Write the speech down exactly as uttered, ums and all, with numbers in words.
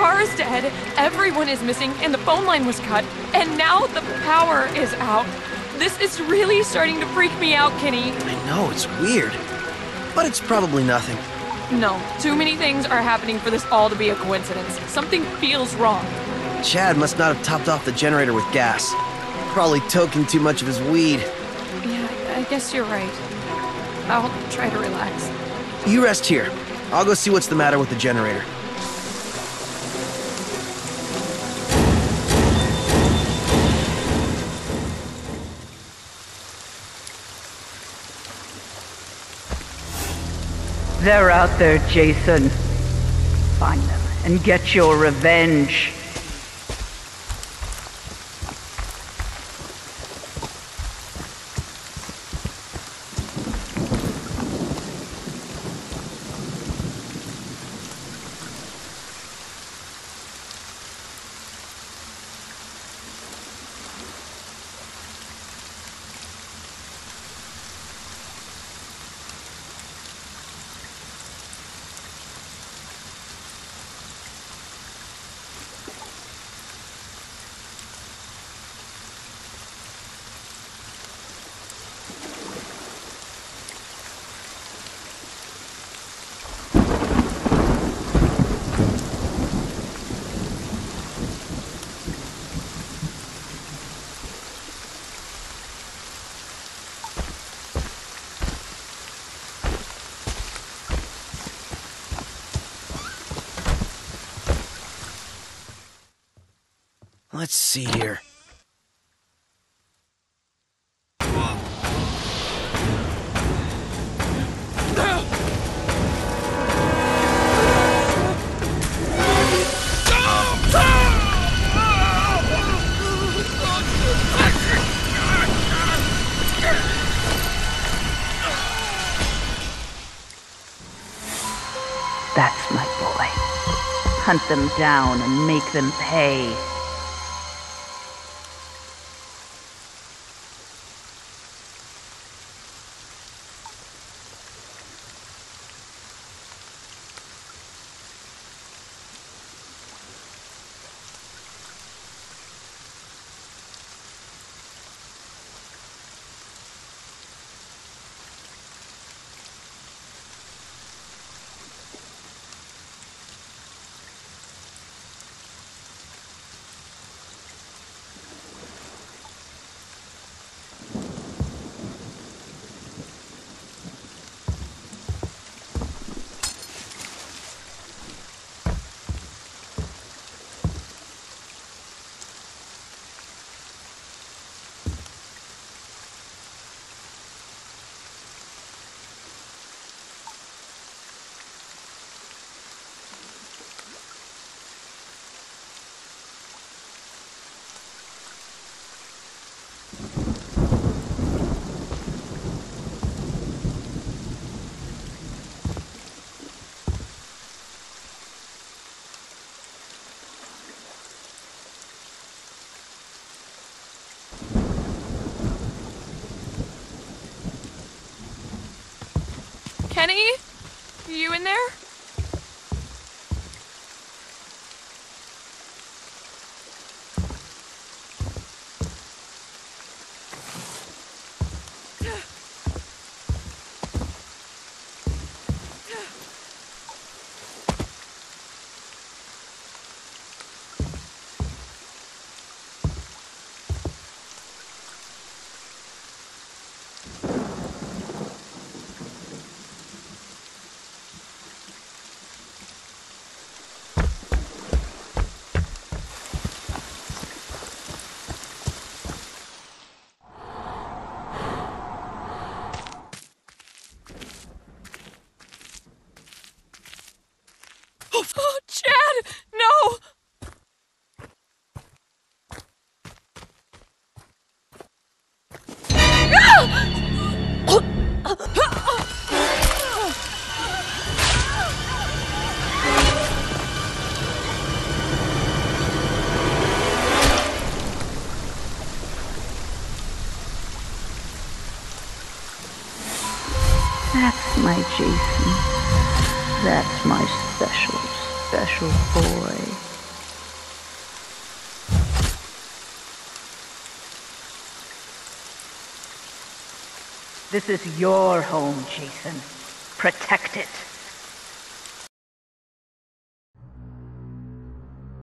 car is dead, everyone is missing, and the phone line was cut, and now the power is out. This is really starting to freak me out, Kenny. I know, it's weird. But it's probably nothing. No, too many things are happening for this all to be a coincidence. Something feels wrong. Chad must not have topped off the generator with gas. Probably toking too much of his weed. Yeah, I guess you're right. I'll try to relax. You rest here. I'll go see what's the matter with the generator. They're out there, Jason. Find them and get your revenge. Let's see here. That's my boy. Hunt them down and make them pay. Kenny? You in there? Oh, Chad! No! That's my Jason. That's my special, special boy. This is your home, Jason. Protect it.